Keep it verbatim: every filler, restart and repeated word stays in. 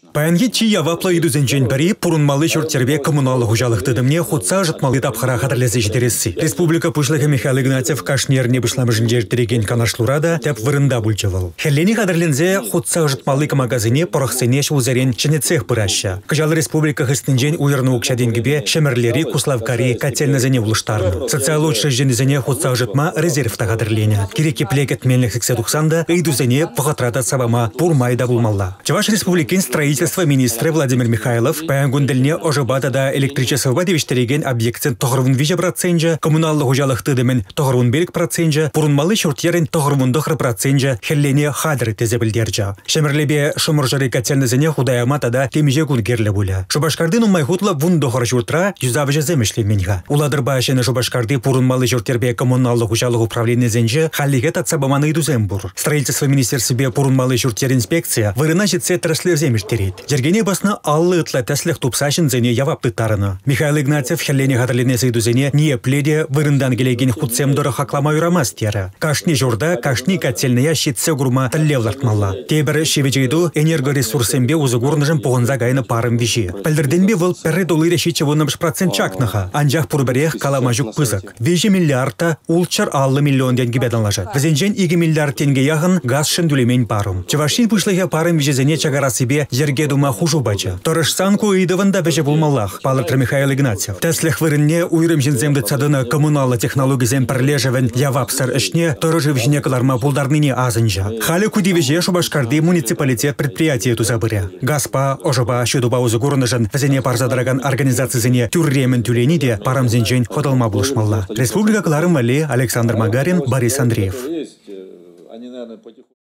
Паянги чи явапла идузенчен бери пурунмалы чуртербе коммуналлы хужалык тыдымне хутса жытмалы тапхара хатырлесе жидересси. Республика пушлыгы Михаил Игнатьев кашнерне бышламыжын жердереген канашлурада тәп вырында бульчывал. Хеллени хатырлензе хутса жытмалы магазине порохсене шулзерен чене цех пыраща. Кажалы республика хыстынжен уйырны укшаденгибе шемерлери куславкари котельнезене улыштарны. Социал учрежденезене хутса жытма резервта хатырлене. Киреки плекет мельных сексетухсанда идузене похатрата сабама пурмайда булмалла. Чаваш республикин строительство министра Владимир Михайлов паянгундельне ожыбата да электричество девиштереген объектен тоғырвун виже проценджа, коммуналлы хужалык тыдымен тоғырвун белік проценджа, пурунмалы шуртьерен тоғырвун дохр проценджа хеллене хадыр тезе білдерджа. Шемерлебе шумыржары котельнезене худаямата да темеже гунгерле буля. Шубашкардын умайхутла вун дохр шуртра юзавыжа земешле меньга. Уладыр башыны Шубашкарды пурунмалы шуртербе коммуналлы хужалык управление зенже халлиге татсабаманы идузембур. Строительство министерстве пурунмалы шуртер инспекция вырынашит сетраслер земештерет. Жергене басна аллы ытла тәслех тупсашын зене явапты тарыны. Михаил Игнатьев хеллене хатырленесе идузене не пледе вырындан келеген хутсем доры хаклама юрамас тері. Кашни журда, кашни котельная щитсе гурма тәллевлартмалла. Тебір шевечейду энергоресурсембе узыгурныжын пуғынза гайны парым виши. Пәлдірденбе выл пәрі долыйре шичевынымш процент чакныха. Анжақ пурберех каламажук пызык. Вежі миллиардта улчар аллы миллион деньги беданлажат. Візенжен игі миллиард тенге яғын газ шындулемень парым. Чавашин пышлыге парым вижезене чагара себе жерге дума хужу бача. Торышсанку идывында веже булмаллах, палыктыр Михаил Игнатьев. Тәслех вырынне уйрым жинземді цадына коммуналлы технологизем пірлежевен явапсыр ішне торыжы вжіне кыларма пулдарныне азынжа. Халі кудивеже Шубашкарды муниципалитет предприятие тузабыря. Газпа, ожыба, шудуба узыгурынышын візене парзадыраган организацизене тюрремен тюлени де парамзенжен ходалма булышмалла. Республика Кларым Вали, Александр Магарин, Борис Андреев.